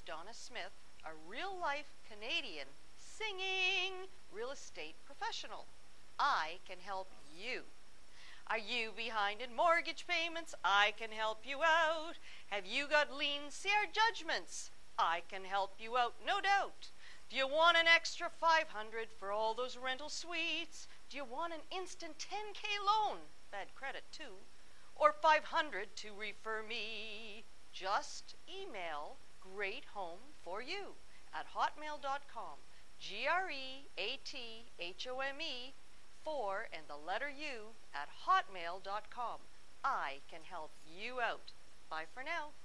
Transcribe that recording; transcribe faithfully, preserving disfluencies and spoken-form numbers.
is Donna Smith, a real-life Canadian singing real estate professional. I can help you. Are you behind in mortgage payments? I can help you out. Have you got liens? See our judgments. I can help you out, no doubt. Do you want an extra five hundred for all those rental suites? Do you want an instant ten K loan? Bad credit too. Or five hundred to refer me? Just email great home for you at hotmail dot com. G R E A T H O M E four and the letter U at hotmail dot com. I can help you out. Bye for now.